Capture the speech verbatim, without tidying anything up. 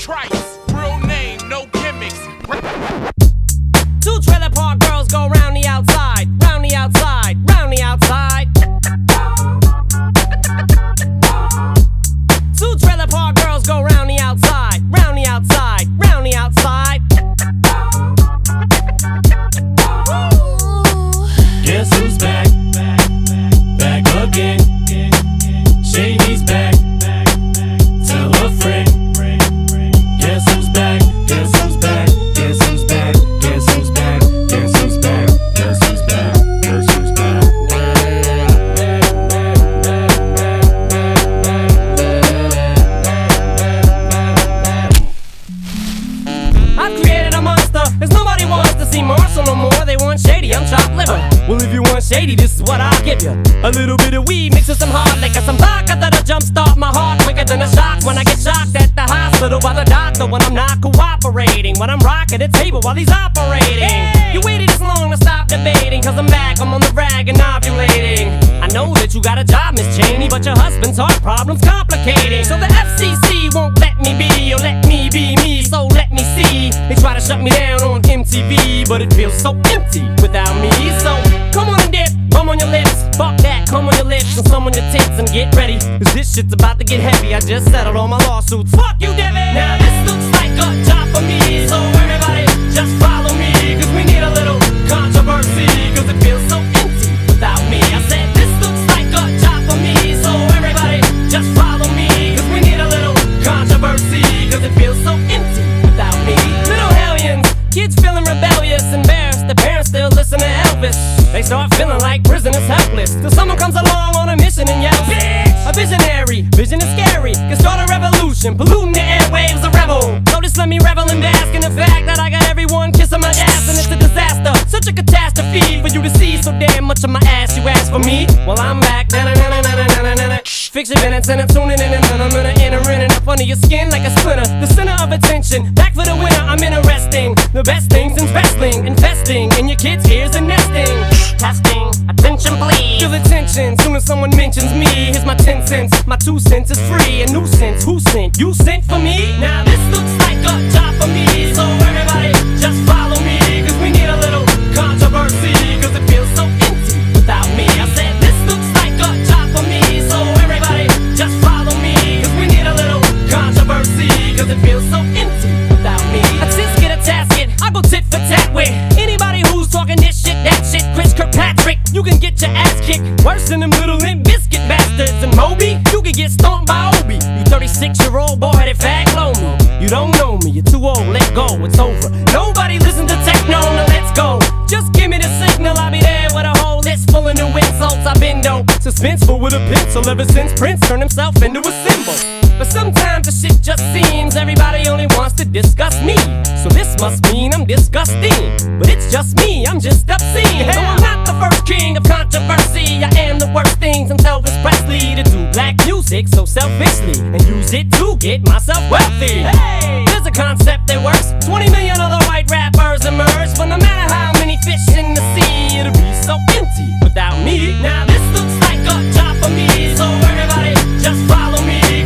Trice, real name, no gimmicks. Two trailer park girls go round the outside, round the outside, round the outside. Two trailer park girls go round the outside, round the outside, round the outside. Guess who's back? Back again. Shady's back. Tell a friend. Guess who's back? Guess who's back? Guess who's back? Guess who's back? Guess who's back? Guess who's back? Guess who's back? I've created a monster, cause nobody wants to see Marshall no more. They want Shady, I'm chopped liver. Well, if you want Shady, this is what I'll give you. A little bit of weed mixed with some hard liquor, some vodka that'll jumpstart my heart quicker than a shock when I get shocked at the hospital by the doctor when I'm not cooperating, when I'm rocking the table while he's operating. Hey! You waited this long to stop debating, cause I'm back, I'm on the rag and ovulating. I know that you got a job, Miss Cheney, but your husband's heart problem's complicating. So the F C C won't let me be, or let me be me, so let me see. They try to shut me down on M T V, but it feels so empty without me. So come on and dip, bum on your lips. Fuck that, come on your lips and some on your tits and get ready, cause this shit's about to get heavy. I just settled all my lawsuits. Fuck you, Devin! Now this looks like a job for me, so everybody just follow me, cause we need a little controversy, cause it feels so empty without me. I said this looks like a job for me, so everybody just follow me, cause we need a little controversy, cause it feels so empty without me. Little hellions, kids feeling rebellious, embarrassed, the parents still listen to Elvis. They start feeling like prisoners helpless, till someone comes along on a mission and yells, bitch! A visionary, vision is scary, can start a revolution, polluting the airwaves, a rebel. So just let me revel and bask in the fact that I got everyone kissing my ass, and it's a disaster, such a catastrophe for you to see so damn much of my ass. You ask for me? Well, I'm back. Fix your minutes and I'm tuning in, and then I'm gonna enter in and up under your skin like a splinter. The center of attention, back for the winner. I'm interesting. The best things in wrestling, investing in your kids' ears and nesting. Testing, attention please. Feel the tension, soon as someone mentions me. Here's my ten cents, my two cents is free. A nuisance, who sent? You sent for me? Now this looks like a job for me, so everybody just follow me, cause we need a little controversy, cause it feels so empty without me. I said this looks like a job for me, so everybody just follow me, cause we need a little controversy, cause it feels so empty without me. I just get a tasket, I go tit for tat with anybody who's talking this shit, that shit. Chris Kirkpatrick, you can get your ass kicked worse than them little Limp Bizkit bastards. And Moby, you can get stomped by Obi. You thirty-six year old boy headed fag blow me. You don't know me, you're too old, let go, it's over. Nobody listen to techno, now let's go. Just give me the signal, I'll be there with a whole list full of new insults. I've been dope, suspenseful with a pencil ever since Prince turned himself into a symbol. But sometimes the shit just seems everybody only wants to discuss me. So this must mean I'm disgusting, but it's just me, I'm just obscene. So I'm not the first king of controversy, I am the worst thing since Elvis Presley to do black music so selfishly and use it to get myself wealthy. Hey, there's a concept that works. Twenty million other white rappers emerge, but no matter how many fish in the sea, it'll be so empty without me. Now this looks like a job for me, so everybody just follow me,